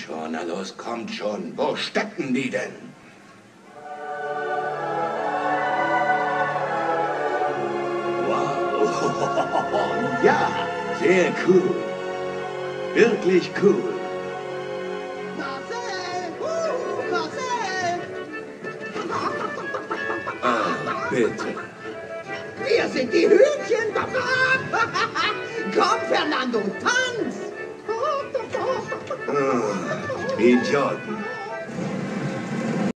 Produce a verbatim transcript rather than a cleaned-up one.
schon, na los, kommt schon. Wo stecken die denn? Wow. Ja, sehr cool. Wirklich cool. Marcel! Uh, Marcel! Ah, bitte. Wir sind die Hühnchen! Komm, Fernando, tanz! Ah, Idioten.